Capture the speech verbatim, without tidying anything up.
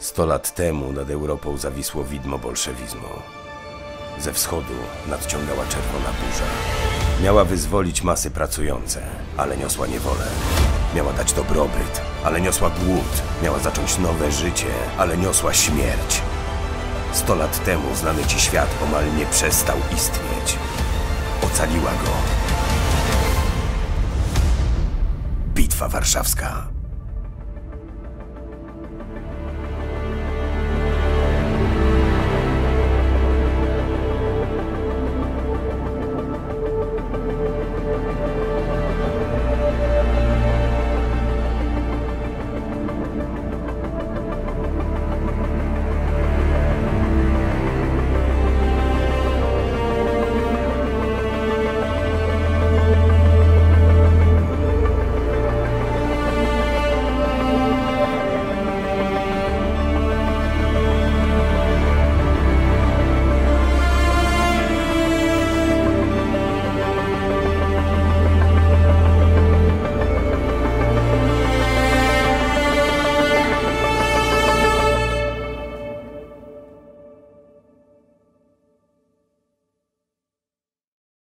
Sto lat temu nad Europą zawisło widmo bolszewizmu. Ze wschodu nadciągała czerwona burza. Miała wyzwolić masy pracujące, ale niosła niewolę. Miała dać dobrobyt, ale niosła głód. Miała zacząć nowe życie, ale niosła śmierć. Sto lat temu znany ci świat omal nie przestał istnieć. Ocaliła go Bitwa Warszawska.